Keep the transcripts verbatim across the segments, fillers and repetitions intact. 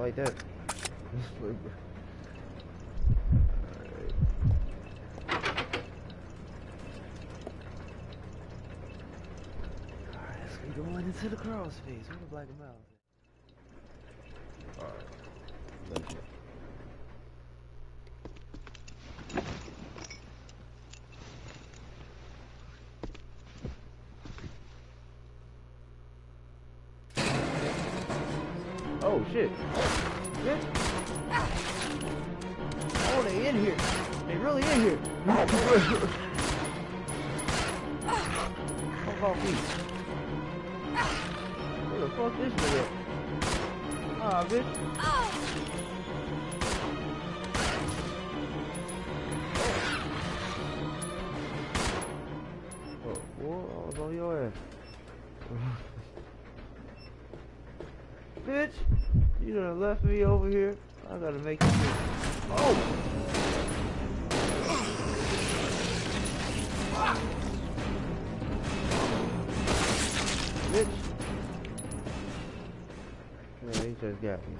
like that. Alright, let's keep going into the cross face. Where the black and mouse? Alright. Let's go. Oh shit. Shit. Oh, they in here. They really in here. Fuck off me. Where the fuck this nigga at? Ah, bitch. Oh, boy, I was on your ass. Bitch, you done left me over here. I gotta make you. Oh! Bitch. Man, he just got me.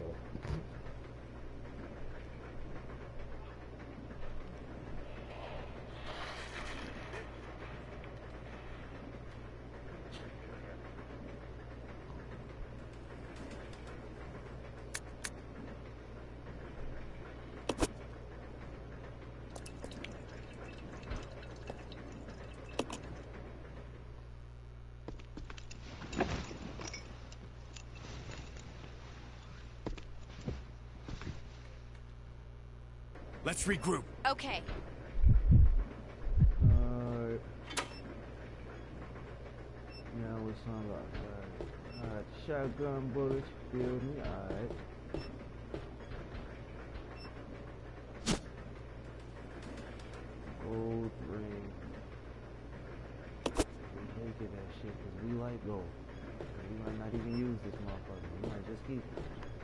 Let's regroup. Okay. Alright. Now it's unlocked. Alright. Alright. Shotgun bullets. Feel me. Alright. Gold ring. We take it that shit because we like gold. We might not even use this motherfucker. We might just keep it.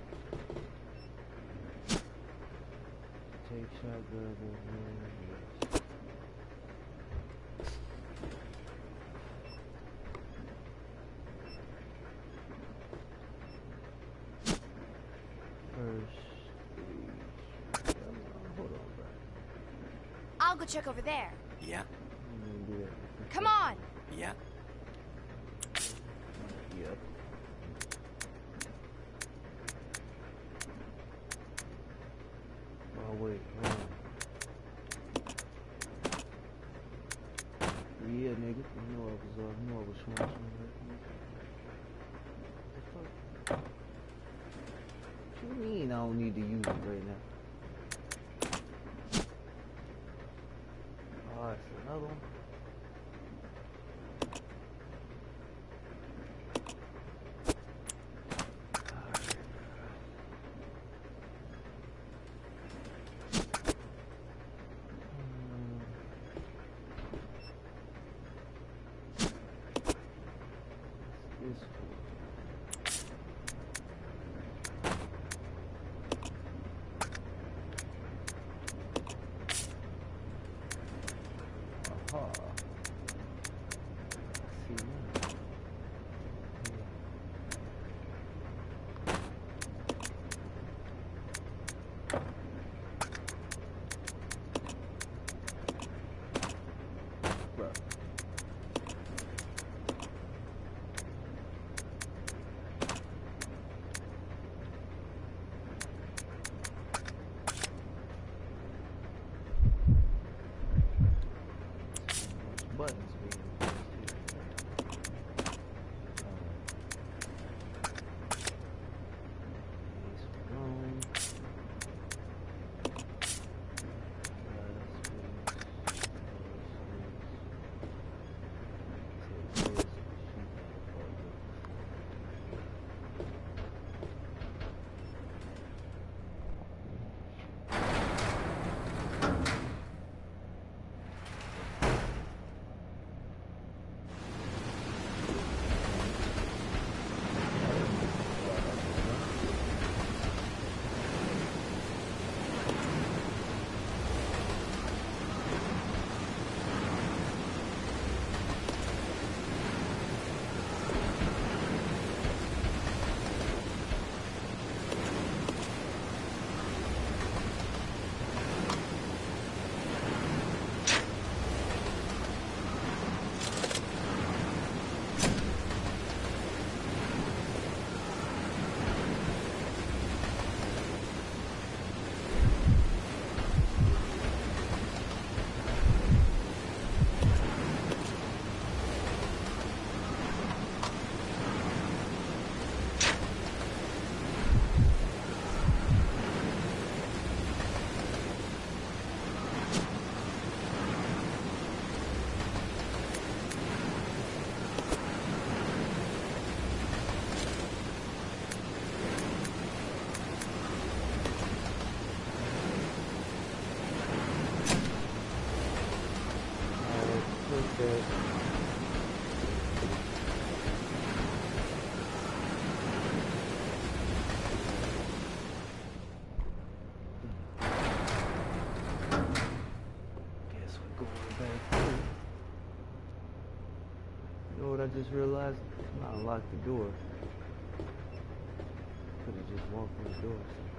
Take shotgun over. First stage. Hold on, bro. I'll go check over there. Yeah. Come on. Yeah. Yep. Oh wait, hold on. Yeah, nigga. You know I was, uh, you know I was smart. What the fuck? What you mean I don't need to use it right now? Oh, it's another one. Buttons, man. that. Guess we're going back through. You know what I just realized? I unlocked the door. Could have just walked in the door.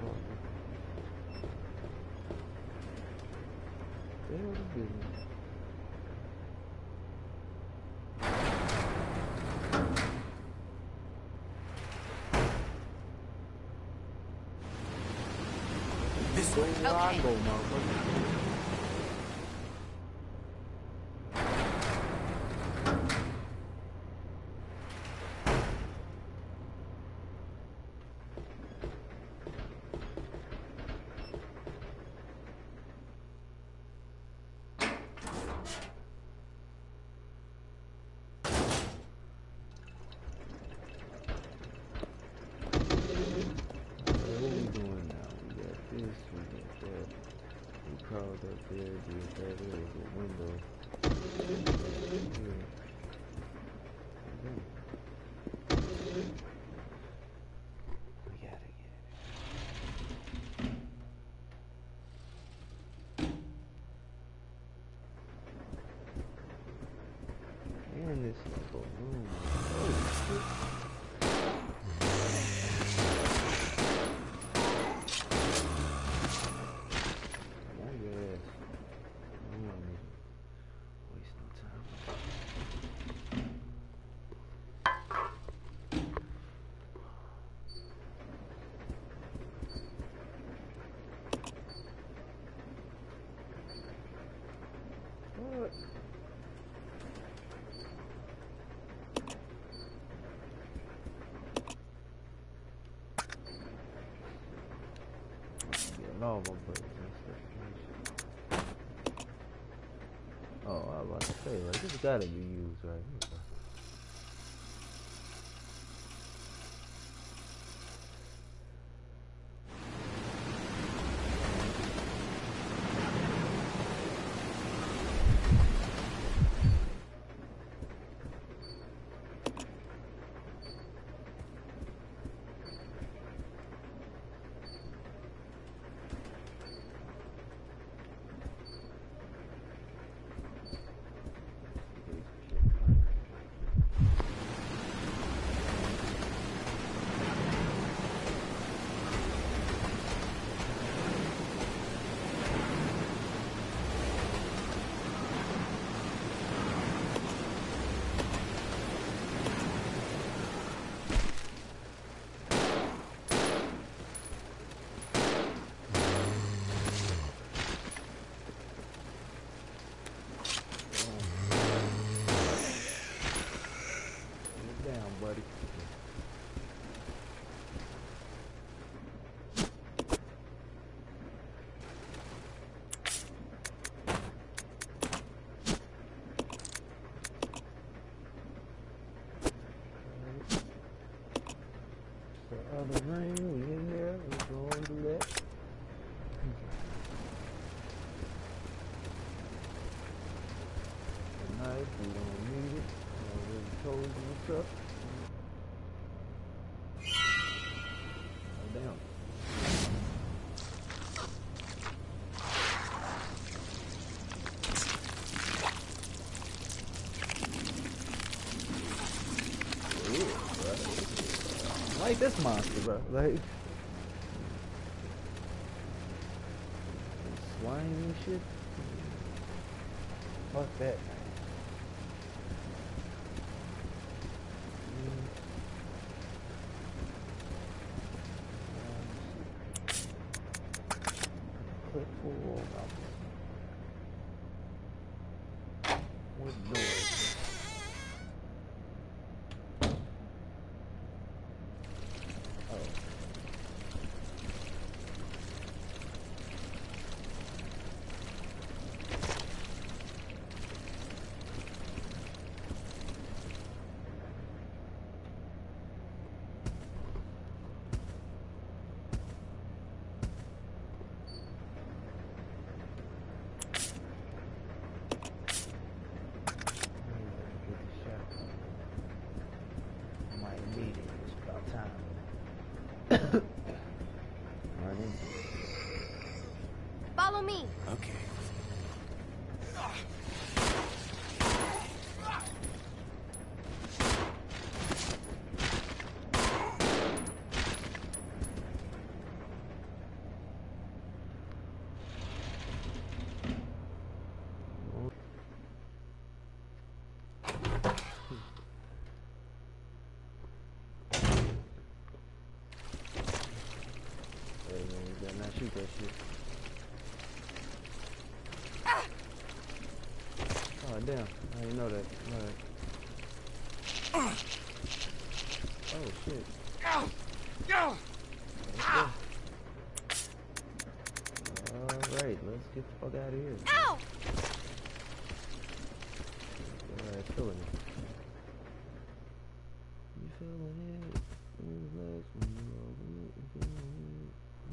They would have been. This way. Where I go, motherfucker. Up there, did that, there was a window. We gotta get it. And this little room. Oh, shit. All my buttons and stuff. Oh, I was about to say, like, this gotta be used right here. The ring, we in there, we're going to do that. The knife, we don't need it. I already told you what's up. Oh, damn. Like this monster, bro. Like slime and shit. Fuck that. Click full about what noise? Okay. Hey man, you better not shoot that shit. Oh damn, I didn't know that. Right. Oh shit. Alright, let's get the fuck out of here. Ow! Alright, feeling it. You feeling it? Relax when you over it. You feeling it?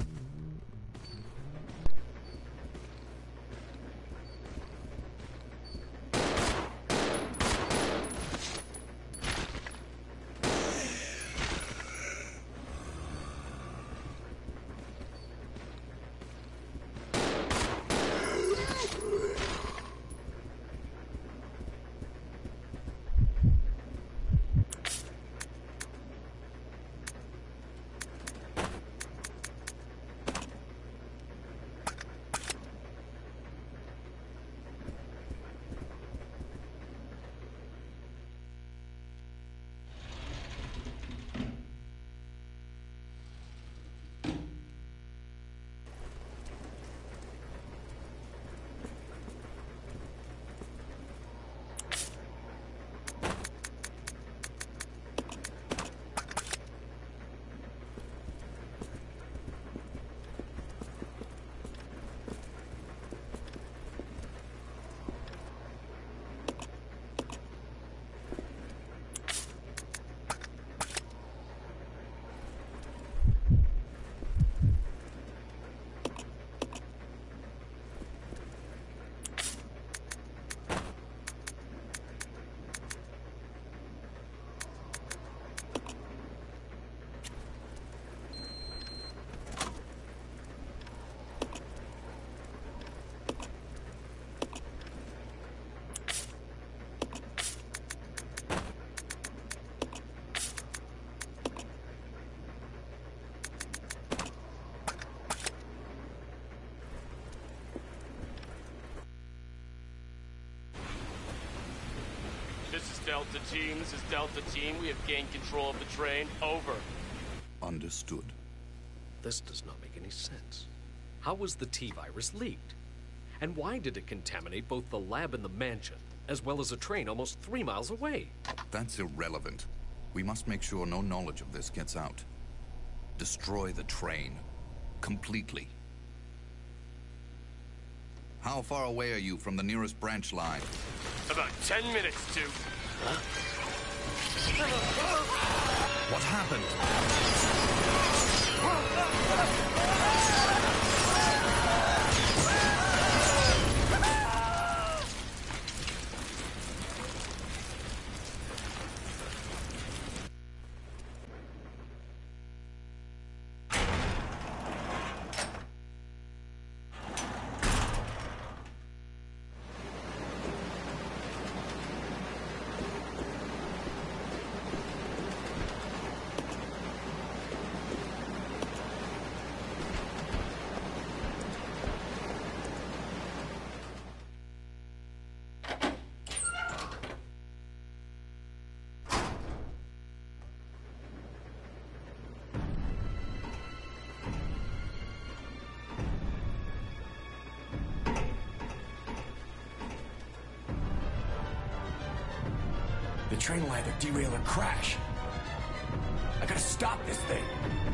This is Delta Team. This is Delta Team. We have gained control of the train. Over. Understood. This does not make any sense. How was the T-virus leaked? And why did it contaminate both the lab and the mansion, as well as a train almost three miles away? That's irrelevant. We must make sure no knowledge of this gets out. Destroy the train. Completely. How far away are you from the nearest branch line? About ten minutes to... Huh? What happened? The train will either derail or crash. I gotta stop this thing.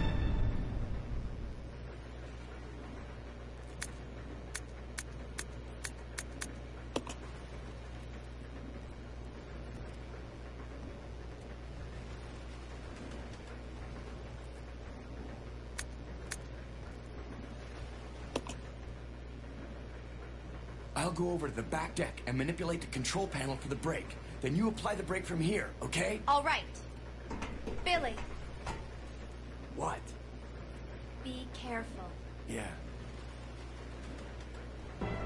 I'll go over to the back deck and manipulate the control panel for the brake. Then you apply the brake from here, okay? All right. Billy, What? be careful. Yeah.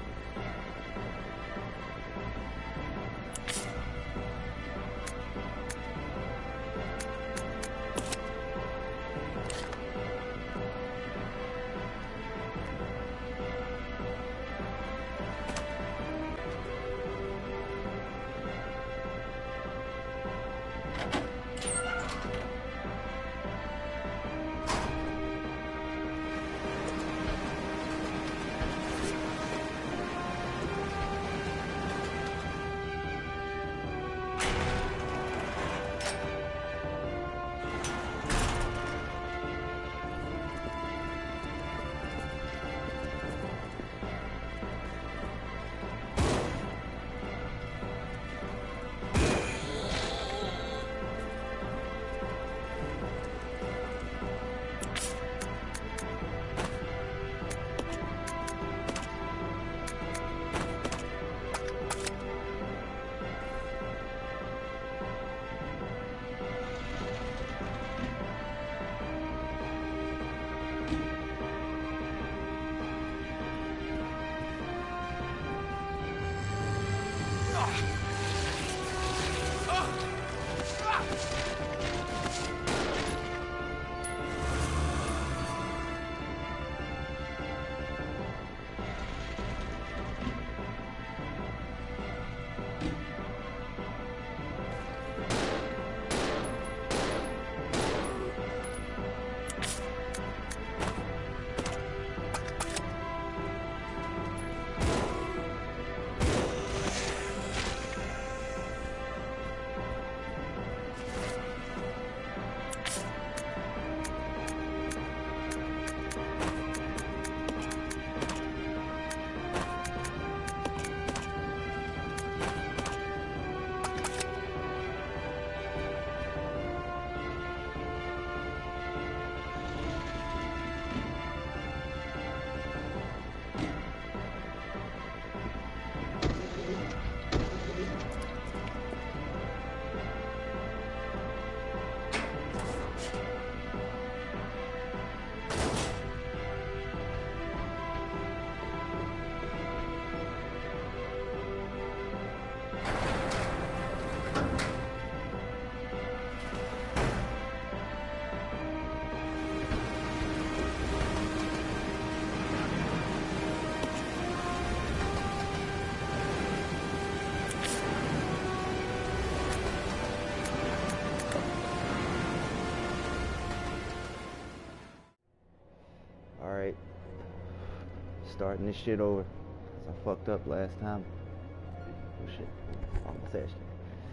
starting this shit over. Cause I fucked up last time. Oh shit. Almost said shit.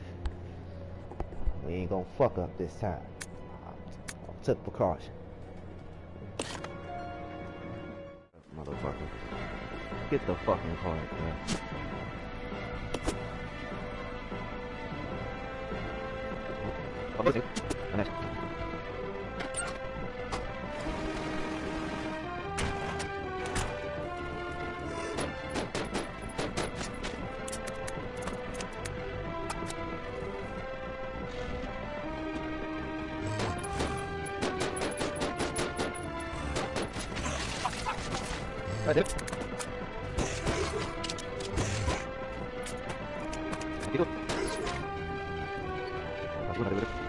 We ain't gonna fuck up this time. I took precaution. Motherfucker. Get the fucking card, bro. Okay. I did. Itu. Aku ada beres.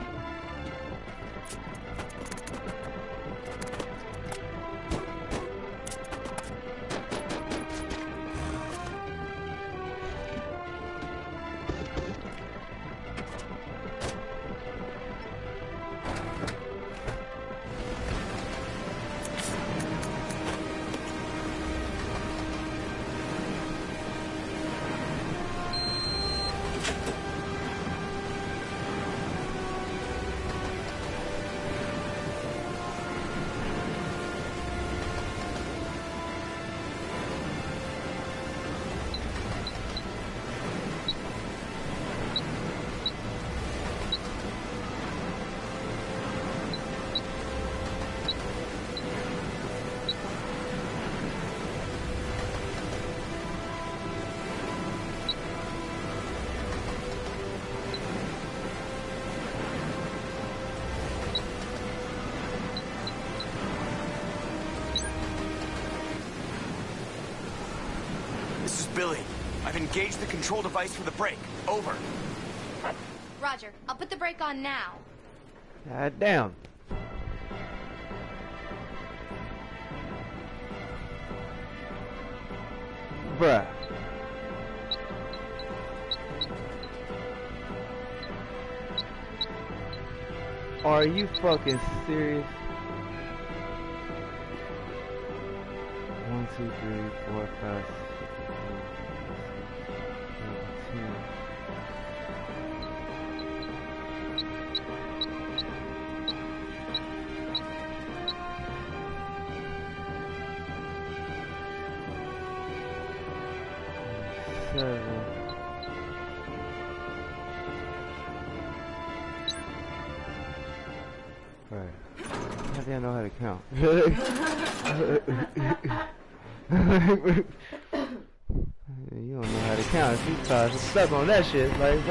Billy, I've engaged the control device for the brake. Over. Roger. I'll put the brake on now. God damn. Bruh. Are you fucking serious? One, two, three, four, five, six. Seven. Right. How do I know how to count? You don't know how to count. If you start stuck on that shit, like,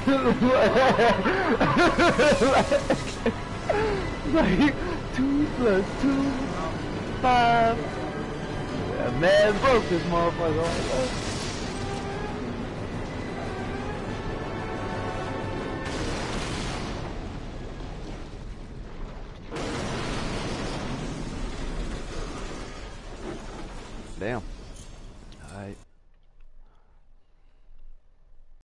like two plus two, five. Yeah, man broke this motherfucker. Damn.